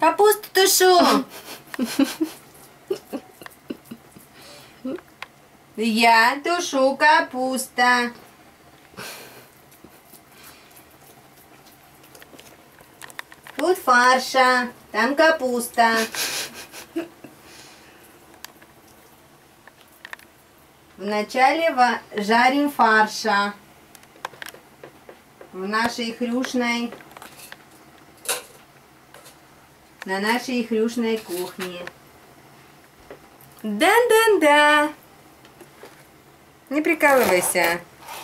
Капусту тушу. Я тушу капуста. Тут фарша, там капуста. Вначале жарим фарша в нашей хрюшной, на нашей хрюшной кухне. Да-да-да. Не прикалывайся.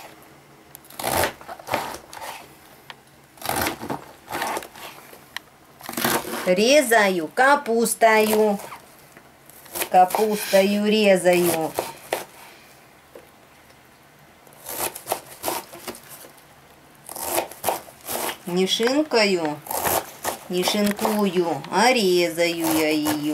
Резаю капустою. Капустою резаю. Не шинкаю, не шинкую, а резаю я ее.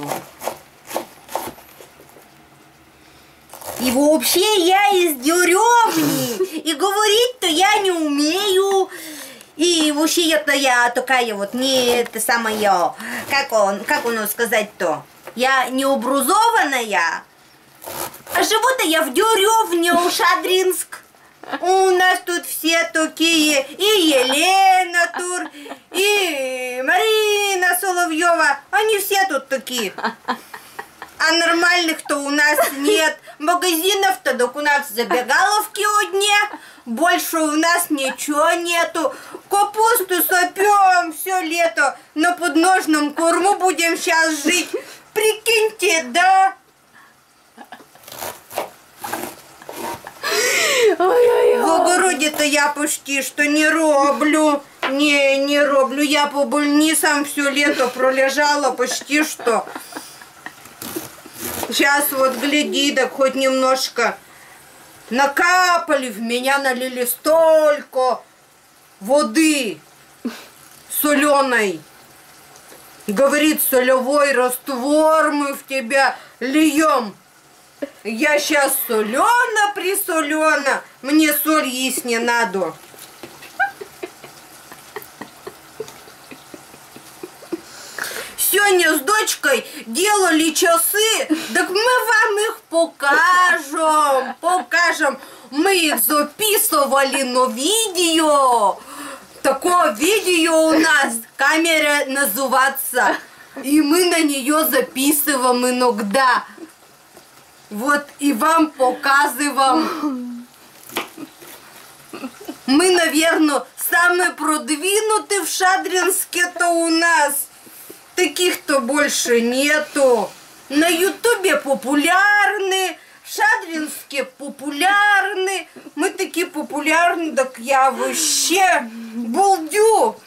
И вообще я из деревни, и говорить-то я не умею. И вообще это я такая вот, не это самое, как оно сказать-то, я необразованная, а живу-то я в деревне, у Шадринск. У нас тут все такие, и Елена Тур, и Марина Соловьева, они все тут такие. А нормальных-то у нас нет. Магазинов-то так у нас забегаловки одни, больше у нас ничего нету. Капусту сопем все лето, на подножном корму будем сейчас жить. Прикиньте, да? В огороде-то я почти что не роблю. Не роблю. Я по больницам все лето пролежала почти что. Сейчас вот гляди, так хоть немножко накапали, в меня налили столько воды соленой. Говорит, солевой раствор мы в тебя льем. Я сейчас солено-присолено, мне соль есть не надо. Сегодня с дочкой делали часы, так мы вам их покажем. Мы их записывали на видео. Такое видео у нас, камера называется. И мы на нее записываем иногда. Вот и вам показываем. Мы, наверное, самые продвинутые в Шадринске-то у нас. Таких-то больше нету. На Ютубе популярны, в Шадринске популярны. Мы такие популярны, так я вообще балдю.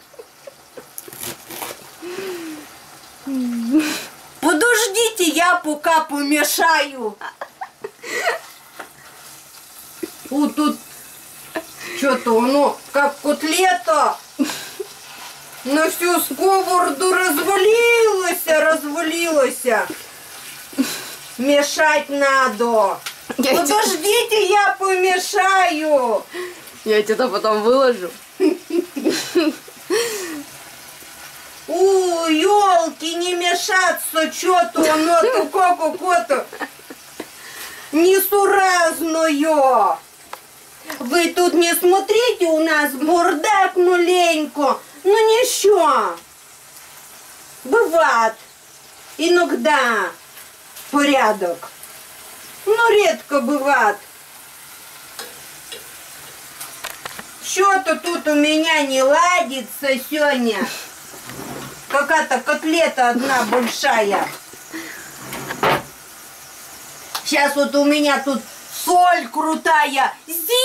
Подождите, я пока помешаю. Вот тут что-то оно как котлета. На всю сковороду развалилась. Мешать надо. Подождите, я помешаю. Я тебе потом выложу. Ёлки, не мешаться, что-то оно какое-то несуразное. Вы тут не смотрите, у нас бардак маленько. Ну ничего, бывает иногда порядок, но редко бывает. Что-то тут у меня не ладится сегодня. Какая-то котлета одна большая. Сейчас вот у меня тут соль крутая,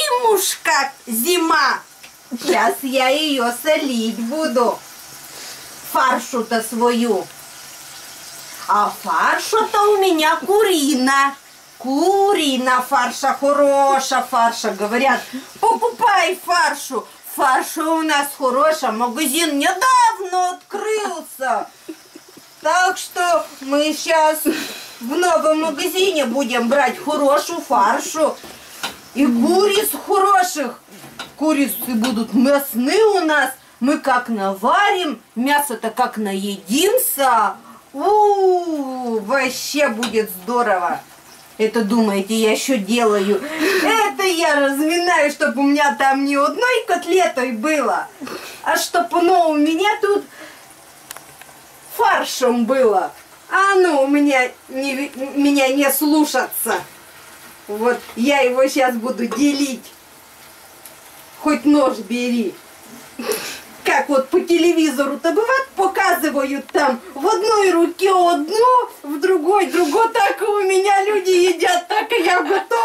зима. Сейчас я ее солить буду. Фаршу-то свою. А фарша-то у меня курина. Курина фарша, хорошая фарша. Говорят, покупай фаршу. Фарша у нас хорошая. Магазин недавно открылся. Так что мы сейчас в новом магазине будем брать хорошую фаршу. И куриц хороших. Курицы будут мясные у нас, Мы как наварим, мясо-то как наедимся. Вообще будет здорово. Это, думаете, я еще делаю? Это я разминаю, чтобы у меня там не одной котлетой было, а чтобы оно у меня тут фаршем было. А оно у меня не слушаться. Вот я его сейчас буду делить. Хоть нож бери. Как вот по телевизору-то бывает, показывают там в одной руке одно, в другой другое. Так и у меня люди едят, так и я готова.